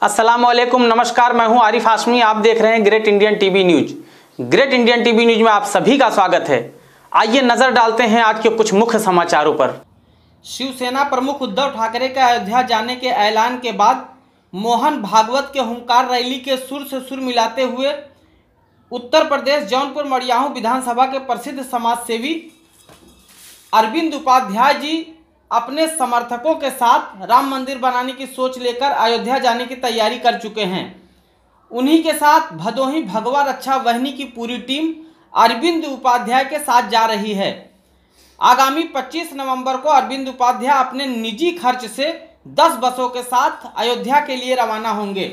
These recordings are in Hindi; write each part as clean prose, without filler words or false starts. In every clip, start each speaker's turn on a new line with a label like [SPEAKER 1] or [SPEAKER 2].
[SPEAKER 1] अस्सलामुअलैकुम, नमस्कार। मैं हूं आरिफ हाशमी। आप देख रहे हैं great Indian TV news. Great Indian TV news में आप सभी का स्वागत है। आइए नजर डालते हैं आज के कुछ मुख्य समाचारों पर। शिवसेना प्रमुख उद्धव ठाकरे के अयोध्या जाने के ऐलान के बाद मोहन भागवत के हुंकार रैली के सुर से सुर मिलाते हुए उत्तर प्रदेश जौनपुर मड़ियाहू विधानसभा के प्रसिद्ध समाजसेवी अरविंद उपाध्याय जी अपने समर्थकों के साथ राम मंदिर बनाने की सोच लेकर अयोध्या जाने की तैयारी कर चुके हैं। उन्हीं के साथ भदोही भगवा रक्षा वाहिनी की पूरी टीम अरविंद उपाध्याय के साथ जा रही है। आगामी 25 नवंबर को अरविंद उपाध्याय अपने निजी खर्च से 10 बसों के साथ अयोध्या के लिए रवाना होंगे।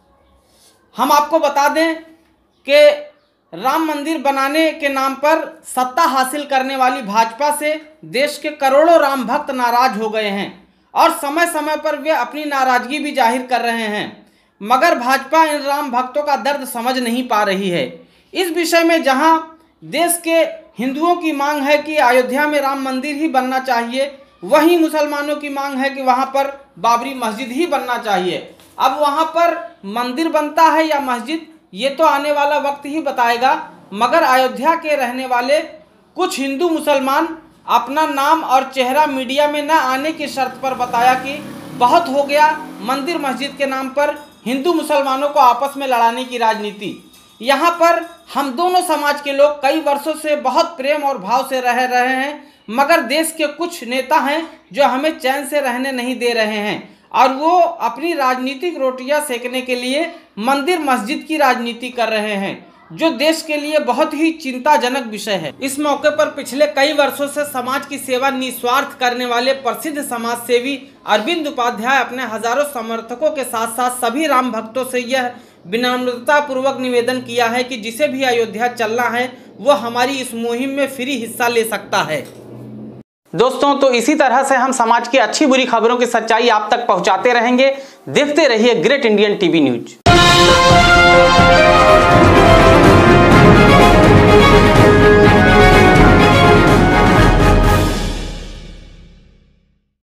[SPEAKER 1] हम आपको बता दें कि राम मंदिर बनाने के नाम पर सत्ता हासिल करने वाली भाजपा से देश के करोड़ों राम भक्त नाराज हो गए हैं और समय समय पर वे अपनी नाराजगी भी जाहिर कर रहे हैं, मगर भाजपा इन राम भक्तों का दर्द समझ नहीं पा रही है। इस विषय में जहां देश के हिंदुओं की मांग है कि अयोध्या में राम मंदिर ही बनना चाहिए, वहीं मुसलमानों की मांग है कि वहां पर बाबरी मस्जिद ही बनना चाहिए। अब वहां पर मंदिर बनता है या मस्जिद, ये तो आने वाला वक्त ही बताएगा, मगर अयोध्या के रहने वाले कुछ हिंदू मुसलमान अपना नाम और चेहरा मीडिया में न आने की शर्त पर बताया कि बहुत हो गया मंदिर मस्जिद के नाम पर हिंदू मुसलमानों को आपस में लड़ाने की राजनीति। यहाँ पर हम दोनों समाज के लोग कई वर्षों से बहुत प्रेम और भाव से रह रहे हैं, मगर देश के कुछ नेता हैं जो हमें चैन से रहने नहीं दे रहे हैं और वो अपनी राजनीतिक रोटियां सेकने के लिए मंदिर मस्जिद की राजनीति कर रहे हैं, जो देश के लिए बहुत ही चिंताजनक विषय है। इस मौके पर पिछले कई वर्षों से समाज की सेवा निस्वार्थ करने वाले प्रसिद्ध समाजसेवी अरविंद उपाध्याय अपने हजारों समर्थकों के साथ साथ सभी राम भक्तों से यह विनम्रता पूर्वक निवेदन किया है कि जिसे भी अयोध्या चलना है वो हमारी इस मुहिम में फ्री हिस्सा ले सकता है। दोस्तों, तो इसी तरह से हम समाज की अच्छी बुरी खबरों की सच्चाई आप तक पहुंचाते रहेंगे। देखते रहिए ग्रेट इंडियन टीवी न्यूज।